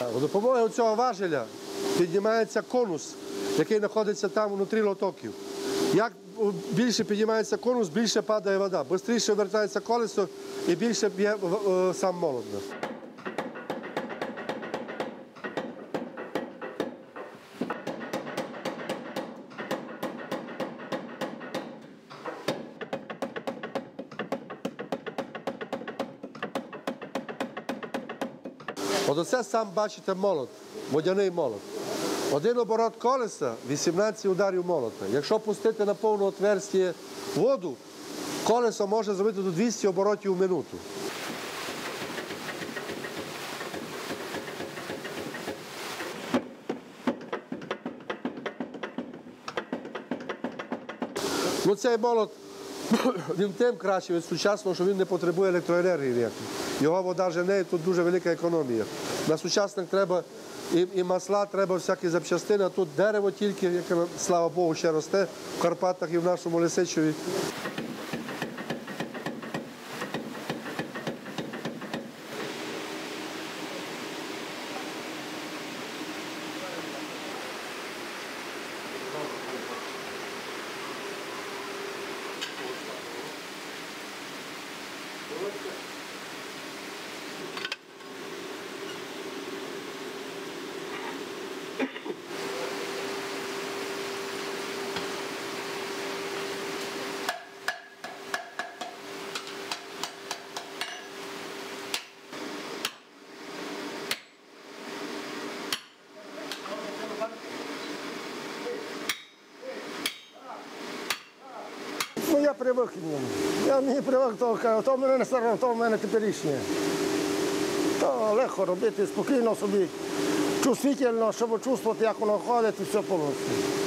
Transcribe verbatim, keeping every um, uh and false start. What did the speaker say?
За допомогою цього важеля піднімається конус, який знаходиться там внутрі лотоків. Як більше піднімається конус, більше падає вода. Швидше вертається колесо і більше б'є сам молот. От оце сам бачите молот, водяний молот. Один оборот колеса – вісімнадцять ударів молота. Якщо пустити на повну отверстие воду, колесо може зробити до двісті оборотів в минуту. Ну, цей молот, він тим краще від сучасного, що він не потребує електроенергії ніякої. Його вода жене, і тут дуже велика економія. На сучасних треба і, і масла, треба всякі запчастини, а тут дерево тільки, яке, слава Богу, ще росте в Карпатах і в нашому Лисичові. Ну, я привик к ньому. Я мені привик, то, то в мене не старе, то в мене теперішнє. То легко робити, спокійно собі, чувствительно, щоб чувствувати, як воно ходить, і все повністю.